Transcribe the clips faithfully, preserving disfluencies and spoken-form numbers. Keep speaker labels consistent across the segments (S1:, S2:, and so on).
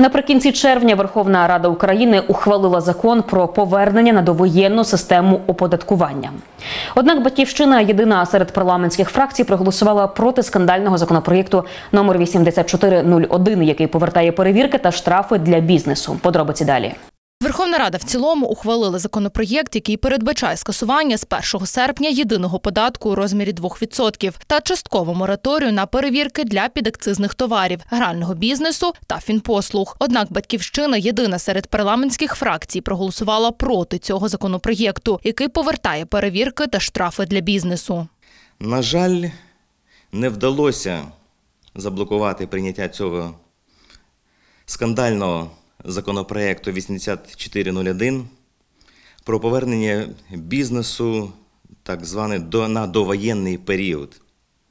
S1: Наприкінці червня Верховна Рада України ухвалила закон про повернення на довоєнну систему оподаткування. Однак «Батьківщина» єдина серед парламентських фракцій проголосувала проти скандального законопроєкту номер вісімдесят чотири нуль один, який повертає перевірки та штрафи для бізнесу. Подробиці далі.
S2: Верховна Рада в цілому ухвалила законопроєкт, який передбачає скасування з першого серпня єдиного податку у розмірі двох відсотків та часткову мораторію на перевірки для підакцизних товарів, грального бізнесу та фінпослуг. Однак «Батьківщина» єдина серед парламентських фракцій проголосувала проти цього законопроєкту, який повертає перевірки та штрафи для бізнесу.
S3: На жаль, не вдалося заблокувати прийняття цього скандального законопроєкту вісімдесят чотири нуль один про повернення бізнесу так званий на довоєнний період.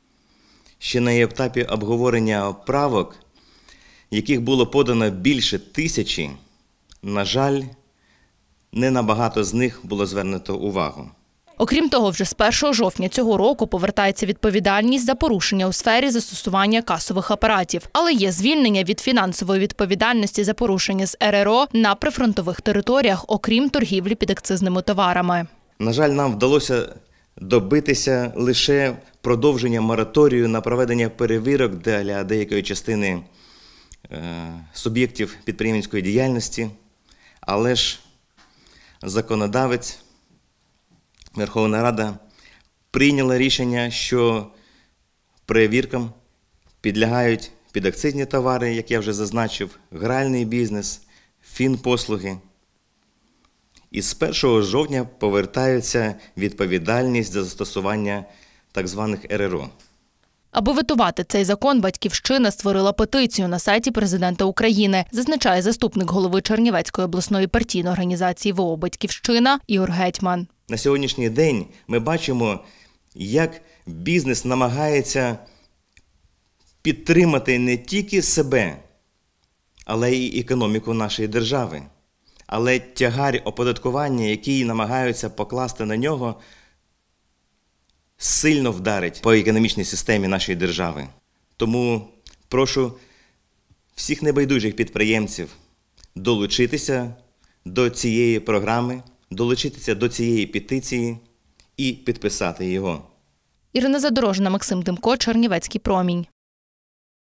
S3: Ще на етапі обговорення правок, яких було подано більше тисячі, на жаль, не на багато з них було звернуто увагу.
S2: Окрім того, вже з першого жовтня цього року повертається відповідальність за порушення у сфері застосування касових апаратів. Але є звільнення від фінансової відповідальності за порушення з ер ер о на прифронтових територіях, окрім торгівлі підакцизними товарами.
S3: На жаль, нам вдалося добитися лише продовження мораторію на проведення перевірок для деякої частини суб'єктів підприємницької діяльності, але ж законодавець Верховна Рада прийняла рішення, що перевіркам підлягають підакцизні товари, як я вже зазначив, гральний бізнес, фінпослуги. І з першого жовтня повертається відповідальність за застосування так званих ер ер о.
S2: Аби ветувати цей закон, «Батьківщина» створила петицію на сайті Президента України, зазначає заступник голови Чернівецької обласної партійної організації ВО «Батьківщина» Ігор Гетьман.
S3: На сьогоднішній день ми бачимо, як бізнес намагається підтримати не тільки себе, але й економіку нашої держави. Але тягар оподаткування, який намагаються покласти на нього, сильно вдарить по економічній системі нашої держави. Тому прошу всіх небайдужих підприємців долучитися до цієї програми, долучитися до цієї петиції і підписати його.
S2: Ірина Задорожна, Максим Демко, Чернівецький промінь.